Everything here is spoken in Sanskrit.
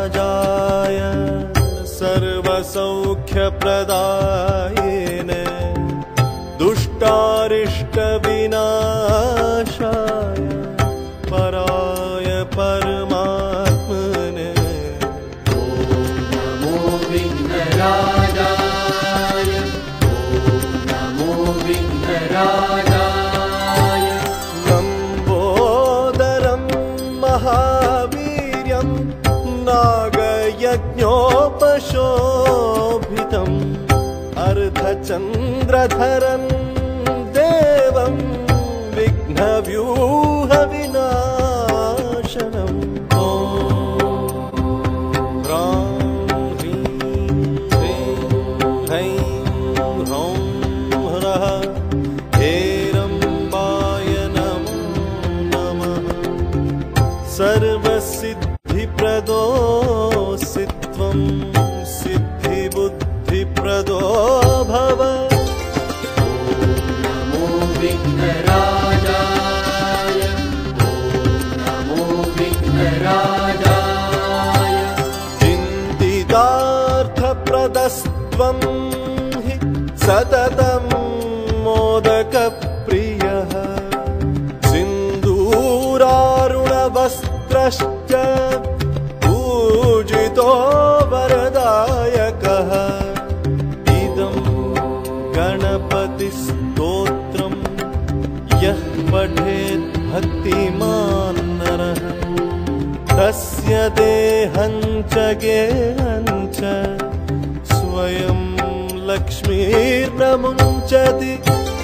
विघ्नराजाय सर्वसौख्यप्रदायिने दुष्टारिष्टविनाशाय पराय परमात्मने ॐ नमो विघ्नराजाय ॐ नमो विघ्नराजाय लम्बोदरं महावीर्यं नागयज्ञोपशोभितम् अर्धचन्द्रधरं देवं विघ्नव्यूहविनाशनम् ॐ ह्रां ह्रीं श्रीं ह्रैं ह्रौं ह्रः हेरम्बाय नमो नमः। सर्वसिद्धिप्रदोऽसि त्वं सिद्धिबुद्धिप्रदो भव। नमो विघ्नराजाय ॐ नमो विघ्नराजाय चिन्तितार्थप्रदस्त्वं हि सततं मोदकप्रियः सिन्दूरारुणवस्त्रश्च पूजितो वरदायकः इदं गणपतिस्तोत्रं यः पठेत् भक्तिमान् नरः तस्य देहं च गेहं च स्वयं लक्ष्मीर्न मुञ्चति।